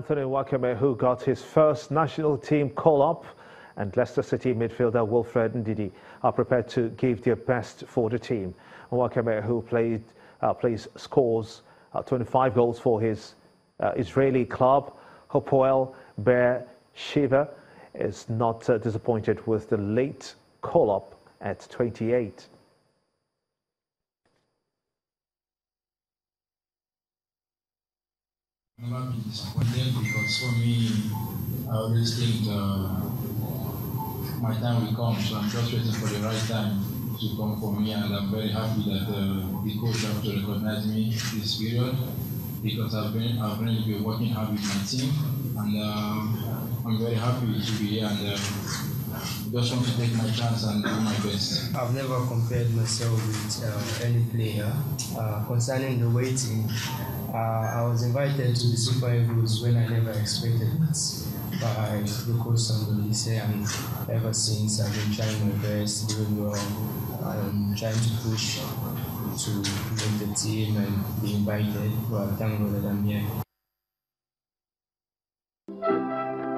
Nwakaeme, who got his first national team call-up, and Leicester City midfielder Wilfred Ndidi are prepared to give their best for the team. Nwakaeme, who scores 25 goals for his Israeli club, Hapoel Be'er Sheva, is not disappointed with the late call-up at 28. I'm not disappointed because for me, I always think my time will come, so I'm just waiting for the right time to come for me, and I'm very happy that the coach have to recognize me this period because I've really been working hard with my team, and I'm very happy to be here and just want to take my chance and do my best. I've never compared myself with any player. Concerning the waiting, I was invited to the Super Eagles when I never expected it by the coach Sambulise, and ever since I've been trying my best, doing well, trying to push to make the team and be invited. Well, thank God that I'm here.